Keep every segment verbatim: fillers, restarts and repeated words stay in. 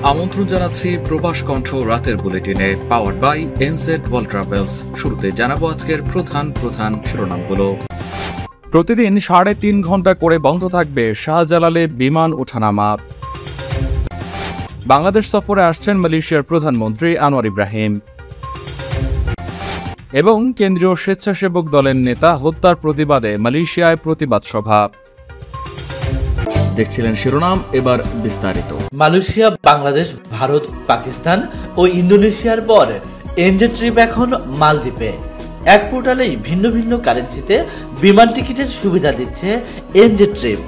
আমন্ত্রণ জানাচ্ছি প্রবাস কণ্ঠ রাতের বুলেটিনে, powered by NZ world travels. শুরুতে জানাবো আজকের প্রধান প্রধান শিরোনামগুলো। প্রতিদিন সাড়ে তিন ঘন্টা করে বন্ধ থাকবে শাহজালালে বিমান ওঠানামা। বাংলাদেশ সফরে আসছেন মালয়েশিয়ার প্রধানমন্ত্রী আনোয়ার ইব্রাহিম। এবং কেন্দ্রীয় স্বেচ্ছাসেবক দলের নেতা হত্যার প্রতিবাদে মালয়েশিয়ায় প্রতিবাদ সভা। দেখছিলেন শিরোনাম, এবার বিস্তারিত। মালয়েশিয়া, বাংলাদেশ, ভারত, পাকিস্তান ও ইন্দোনেশিয়ার পর এনজেড ট্রিপ এখন মালদ্বীপে। এক পোর্টালেই ভিন্ন ভিন্ন কারেন্সিতে বিমান টিকিটের সুবিধা দিচ্ছে এনজেড ট্রিপ।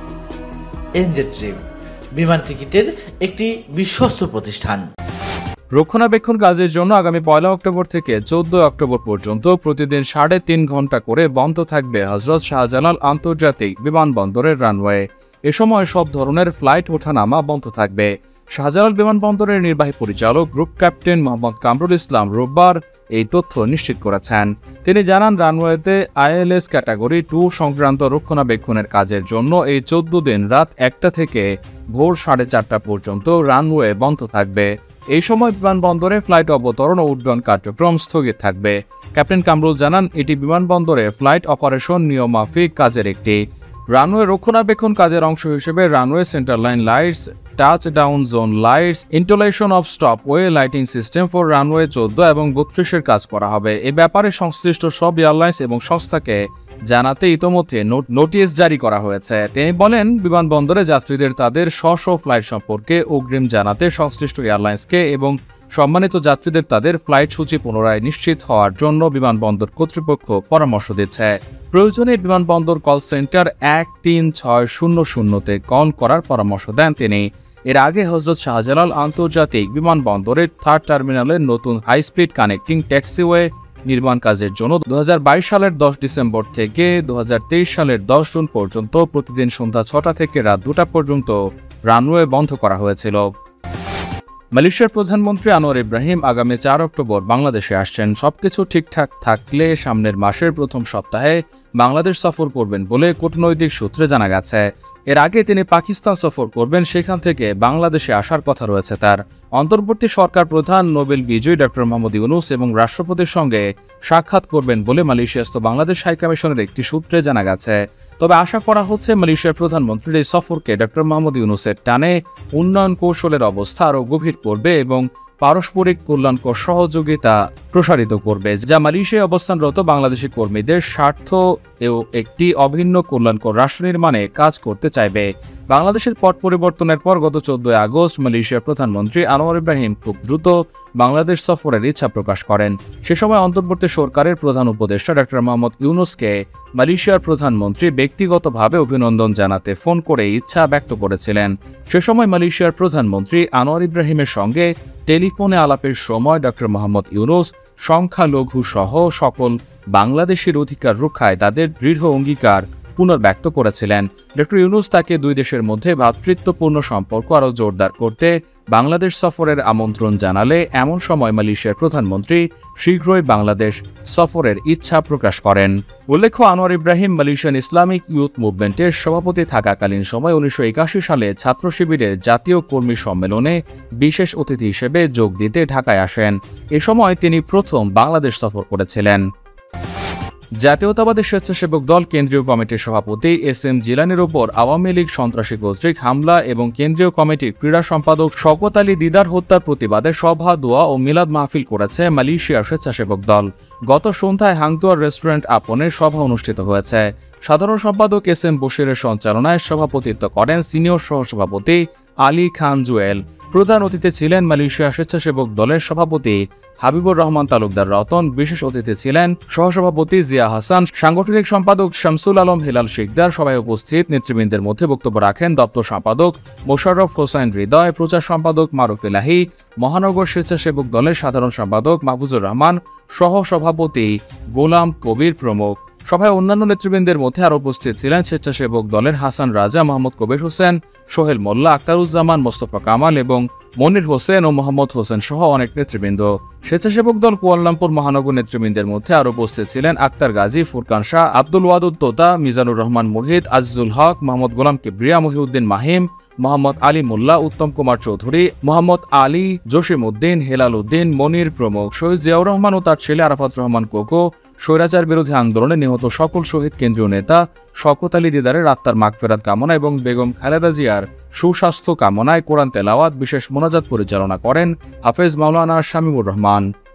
এনজেড ট্রিপ বিমান টিকিটের একটি বিশ্বস্ত প্রতিষ্ঠান। রক্ষণাবেক্ষণ কাজের জন্য আগামী পয়লা অক্টোবর থেকে চোদ্দ অক্টোবর পর্যন্ত প্রতিদিন সাড়ে তিন ঘন্টা করে বন্ধ থাকবে হজরত শাহজালাল আন্তর্জাতিক বিমানবন্দরের রানওয়ে। এ সময় সব ধরনের ফ্লাইট ওঠানামা বন্ধ থাকবে। শাহজালাল বিমানবন্দরের নির্বাহী পরিচালক গ্রুপ ক্যাপ্টেন মোহাম্মদ কামরুল ইসলাম রোববার এই তথ্য নিশ্চিত করেছেন। তিনি জানান, রানওয়েতে আইএলএস ক্যাটাগরি টু সংক্রান্ত রক্ষণাবেক্ষণের কাজের জন্য এই চোদ্দ দিন রাত একটা থেকে ভোর সাড়ে চারটা পর্যন্ত রানওয়ে বন্ধ থাকবে। এই সময় বিমানবন্দরে ফ্লাইট অবতরণ ও উড্ডয়ন কার্যক্রম স্থগিত থাকবে। ক্যাপ্টেন কামরুল জানান, এটি বিমানবন্দরে ফ্লাইট অপারেশন নিয়মমাফিক কাজের একটি। রানওয়ে রক্ষণাবেক্ষণ কাজের অংশ হিসেবে runway centre line lights, touch down zone lights, installation of stopway lighting system for runway চোদ্দ এবং বত্রিশের কাজ করা হবে। এ ব্যাপারে সংশ্লিষ্ট সব এয়ারলাইন্স এবং সংস্থাকে জানাতে ইতোমধ্যে নোটিশ জারি করা হয়েছে। তিনি বলেন, বিমানবন্দরে যাত্রীদের তাদের স্ব স্ব ফ্লাইট সম্পর্কে অগ্রিম জানাতে সংশ্লিষ্ট এয়ারলাইন্সকে এবং সম্মানিত যাত্রীদের তাদের ফ্লাইট সূচি পুনরায় নিশ্চিত হওয়ার জন্য বিমানবন্দর কর্তৃপক্ষ পরামর্শ দিচ্ছে। প্রয়োজনে বিমানবন্দর কল সেন্টার এক তিন ছয় শূন্য শূন্যতে কল করার পরামর্শ দেন তিনি। এর আগে হজরত শাহজালাল আন্তর্জাতিক বিমানবন্দরের থার্ড টার্মিনালের নতুন হাই স্পিড কানেক্টিং ট্যাক্সিওয়ে নির্মাণ কাজের জন্য দু হাজার বাইশ সালের দশ ডিসেম্বর থেকে দু হাজার তেইশ সালের দশ জুন পর্যন্ত প্রতিদিন সন্ধ্যা ছটা থেকে রাত দুটা পর্যন্ত রানওয়ে বন্ধ করা হয়েছিল। মালয়েশিয়ার প্রধানমন্ত্রী আনোয়ার ইব্রাহিম আগামী চার অক্টোবর বাংলাদেশে আসছেন। সবকিছু ঠিকঠাক থাকলে সামনের মাসের প্রথম সপ্তাহে বাংলাদেশ সফর করবেন বলে কূটনৈতিক সূত্রে জানা গেছে। এর আগে তিনি পাকিস্তান সফর করবেন, সেখান থেকে বাংলাদেশে আসার কথা রয়েছে তার। অন্তর্বর্তী সরকার প্রধান নোবেল বিজয়ী ডক্টর মোহাম্মদ ইউনূস এবং রাষ্ট্রপতির সঙ্গে সাক্ষাৎ করবেন বলে মালয়েশিয়াস্থ বাংলাদেশ হাইকমিশনের একটি সূত্রে জানা গেছে। তবে আশা করা হচ্ছে মালয়েশিয়ার প্রধানমন্ত্রীর এই সফরকে ডক্টর মোহাম্মদ ইউনূসের টানে উন্নয়ন কৌশলের অবস্থা আরও গভীর করবে এবং পারস্পরিক কল্যাণকর সহযোগিতা প্রসারিত করবে, যা মালয়েশিয়ায় অবস্থানরত বাংলাদেশি কর্মীদের স্বার্থ ও একটি অভিন্ন কল্যাণকর রাষ্ট্র নির্মাণে কাজ করতে চাইবে। বাংলাদেশের পট পরিবর্তনের পর গত চোদ্দই আগস্ট মালয়েশিয়ার প্রধানমন্ত্রী আনোয়ার ইব্রাহিম খুব দ্রুত বাংলাদেশ সফরের ইচ্ছা প্রকাশ করেন। সে সময় অন্তর্বর্তী সরকারের প্রধান উপদেষ্টা ডক্টর মোহাম্মদ ইউনূসকে মালয়েশিয়ার প্রধানমন্ত্রী ব্যক্তিগতভাবে অভিনন্দন জানাতে ফোন করে ইচ্ছা ব্যক্ত করেছিলেন। সে সময় মালয়েশিয়ার প্রধানমন্ত্রী আনোয়ার ইব্রাহিমের সঙ্গে টেলিফোনে আলাপের সময় ডক্টর মোহাম্মদ ইউনূস সংখ্যালঘু সহ সকল বাংলাদেশের অধিকার রক্ষায় তাদের দৃঢ় অঙ্গীকার পুনর্ব্যক্ত করেছিলেন। ডক্টর ইউনূস তাকে দুই দেশের মধ্যে ভ্রাতৃত্বপূর্ণ সম্পর্ক আরও জোরদার করতে বাংলাদেশ সফরের আমন্ত্রণ জানালে এমন সময় মালয়েশিয়ার প্রধানমন্ত্রী শীঘ্রই বাংলাদেশ সফরের ইচ্ছা প্রকাশ করেন। উল্লেখ্য, Anwar Ibrahim Malaysian Islamic youth মুভমেন্টের সভাপতি থাকাকালীন সময় উনিশশো একাশি সালে ছাত্র শিবিরের জাতীয় কর্মী সম্মেলনে বিশেষ অতিথি হিসেবে যোগ দিতে ঢাকায় আসেন। এ সময় তিনি প্রথম বাংলাদেশ সফর করেছিলেন। জাতীয়তাবাদী স্বেচ্ছাসেবক দল কেন্দ্রীয় কমিটির সভাপতি এস এম জিলানির ওপর আওয়ামী লীগ সন্ত্রাসী গোষ্ঠীর হামলা এবং কেন্দ্রীয় কমিটির ক্রীড়া সম্পাদক শওকত আলী দিদার হত্যার প্রতিবাদে সভা, দোয়া ও মিলাদ মাহফিল করেছে মালয়েশিয়ার স্বেচ্ছাসেবক দল। গত সন্ধ্যায় হাংতুয়ার রেস্টুরেন্ট আপনে সভা অনুষ্ঠিত হয়েছে। সাধারণ সম্পাদক এস এম বশিরের সঞ্চালনায় সভাপতিত্ব করেন সিনিয়র সহসভাপতি আলী খান জুয়েল। প্রধান অতিথি ছিলেন মালয়েশিয়া স্বেচ্ছাসেবক দলের সভাপতি হাবিবুর রহমান তালুকদার রতন। বিশেষ অতিথি ছিলেন সহসভাপতি জিয়া হাসান, সাংগঠনিক সম্পাদক শামসুল আলম হেলাল শিকদার। সভায় উপস্থিত নেতৃবৃন্দের মধ্যে বক্তব্য রাখেন দপ্তর সম্পাদক মোশাররফ হোসেন হৃদয়, প্রচার সম্পাদক মারুফ ইলাহি, মহানগর স্বেচ্ছাসেবক দলের সাধারণ সম্পাদক মাহফুজুর রহমান, সহ সভাপতি গোলাম কবির প্রমুখ। সভায় অন্যান্য নেতৃবৃন্দের মধ্যে আরও উপস্থিত ছিলেন স্বেচ্ছাসেবক দলের হাসান রাজা, মোহাম্মদ কবির হোসেন, সোহেল মোল্লা, আক্তারুজ্জামান, মোস্তফা কামাল এবং মনির হোসেন ও মোহাম্মদ হোসেন সহ অনেক নেতৃবৃন্দ। স্বেচ্ছাসেবক দল কুয়ালালামপুর মহানগর নেতৃবৃন্দের মধ্যে আরও উপস্থিত ছিলেন আক্তার গাজী, ফুরকান শাহ, আব্দুল ওয়াদুদ তোতা, মিজানুর রহমান মুহিত, আজিজুল হক, মোহাম্মদ গোলাম কিবরিয়া, মহিউদ্দিন মাহিম, মোহাম্মদ আলী মোল্লা, উত্তম কুমার চৌধুরী, মোহাম্মদ আলী, জসিমউদ্দিন, হেলাল উদ্দিন, মনির প্রমুখ। শহীদ জিয়াউর রহমান ও তার ছেলে আরাফাত রহমান কোকো, স্বৈরাচার বিরোধী আন্দোলনে নিহত সকল শহীদ কেন্দ্রীয় নেতা শওকত আলী দিদারের আত্মার মাগফিরাত কামনা এবং বেগম খালেদা জিয়ার সুস্বাস্থ্য কামনায় কোরআন তেলাওয়াত বিশেষ মোনাজাত পরিচালনা করেন হাফেজ মাওলানা শামীমুর রহমান।